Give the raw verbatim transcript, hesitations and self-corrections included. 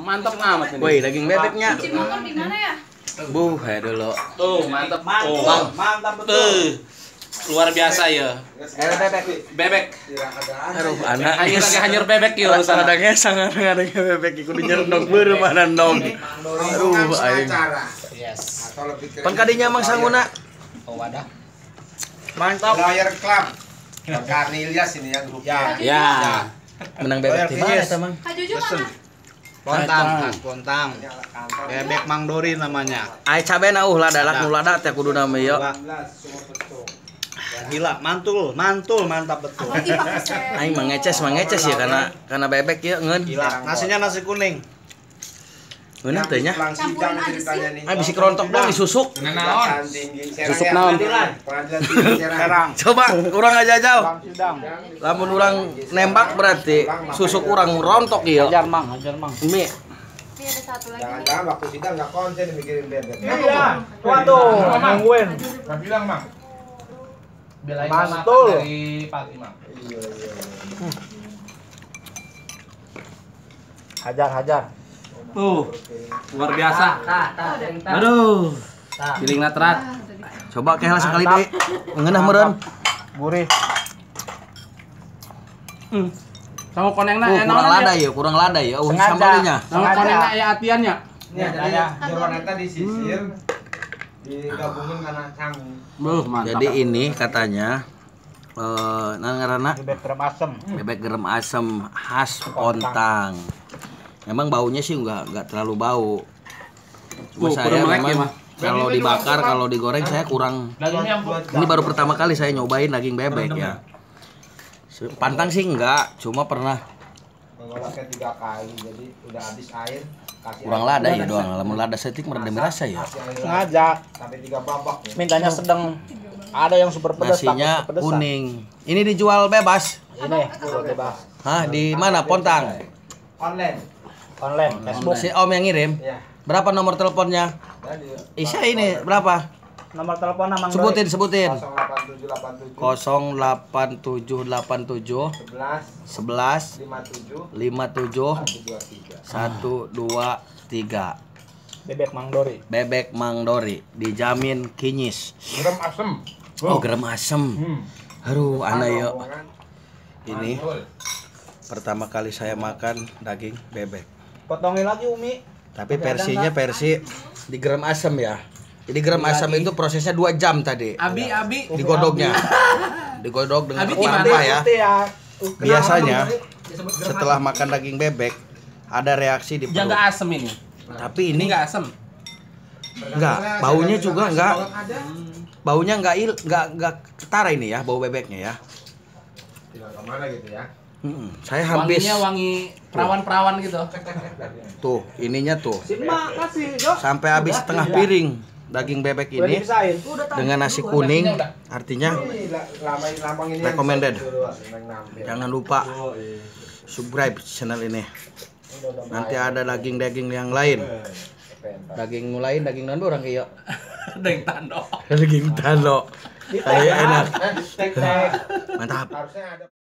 Mantap amat ini. Woi, daging bebeknya. Cuci motor di mana ya? Buh, ya dulu. Tuh, mantap. Mantul, Oh. mantap betul. Tuh. Luar biasa ya. Eh, bebek. Bebek. Aduh, anak Hanyur lagi hanyur bebek ya. Adanya sangat adanya bebek iku nyerdog beureum mana nog. Aduh, aing. Yes. Pan kadinya mang sanguna. Oh, wadah. Mantap. Lawyer Club. Kak Ilyas ini ya grupnya. Ya. Menang bebek di mana eta, Mang? Kak Jojo mana? Pontang, khas Pontang. Bebek Mang Dori namanya. Ai cabena uh ladadak nu lada teh kudu nama ieu. Gila, mantul, mantul, mantap betul. Apalagi pakai saya. Aing mah ngeces mah ngeces ya karena karena bebek ieu ngeun. Gila, nasinya nasi kuning. Beuneu teh nya. Campurin aja sih. Ah bisi kerontok dong disusuk. Naon? Susuk naon? Serang. Coba urang ajajal. Sidang. Lamun urang nembak berarti susuk urang rontok ieu. Hajar Mang, hajar Mang. Mi. Ini ada satu lagi nih. Jangan-jangan waktu sidang nggak konsen mikirin bebek. Iya. Waduh, nungguin. Enggak bilang, Mang. Belain Mantul. dari pagi, Mang. Iya, iya. Hajar, hajar. Tuh. Luar biasa. Aduh. Giling natrat. Coba kehela sekali deui. Ngeunah meureun. Gurih. Hmm. Sama konengna Uh, ya kurang naon lada ya? ya, kurang lada ya. Uh, Sengaja. sambalinya. Sama konengna ya atiannya. Ini jadi jeroneta disisir, digabungin karena canggung. Beuh, mantap. Jadi ini katanya eh nah ngaranna Bebek krem asem. bebek gerem asem khas Pontang. Memang baunya sih enggak enggak terlalu bau. Cuma Oh, saya kurang melek ya, memang Mah. kalau dibakar, kalau digoreng saya kurang. Dagingnya Ini baru pertama kali saya nyobain daging bebek ya. Se- Pantang sih enggak, cuma pernah Mengolahnya tiga kali, jadi udah habis air. Kasih kurang air. lada ya doang. Lamun lada setik meredam rasa ya. Kasih air Sengaja. sampai tiga babak ya. Mintanya sedang. Ada yang super pedas, Nasinya takut kepedesan. kuning. Ini dijual bebas. Ini, udah bebas. Hah, di mana? Pontang. Online. Online, Facebook. Si Om yang ngirim. Ya. Berapa nomor teleponnya? Tadi Isa ini berapa? Nomor telepon Mang Dori. Sebutin, sebutin. nol delapan tujuh delapan tujuh nol delapan tujuh delapan tujuh sebelas sebelas lima tujuh lima tujuh satu dua tiga. satu dua tiga. Bebek Mang Dori. Bebek Mang Dori dijamin kinyis. Gerem asem. Oh, gerem asem. Hmm. Aduh, ana yuk. Rombongan. Ini pertama kali saya makan daging bebek. Potongin lagi Umi. Tapi versinya versi di gerem asem ya. Jadi gerem asem itu prosesnya dua jam tadi. Abi, abi. Digodoknya. Digodok dengan Abi gimana? rempah ya. ya. Biasanya setelah makan daging bebek ada reaksi di Jangan perut. nggak asem ini. Tapi Ini ini nggak asem. enggak, baunya juga enggak. Ada. Baunya enggak il, enggak enggak ketara ini ya, bau bebeknya ya. Tidak kemana gitu ya. Mm-mm. Saya habis Wanginya wangi perawan-perawan gitu. tuh, ininya tuh. Simak kasih, Jok. Sampai habis setengah piring daging bebek Udah ini dipisahin. dengan nasi kuning, artinya Ini la- lama lambang ini. Recommended. yang dulu, yang nampil. jangan lupa subscribe channel ini. Nanti ada daging-daging yang lain. Daging lain, daging non orang kayak Deng tando. daging tano. Kayak enak. Tek-tek. Mantap. Harusnya ada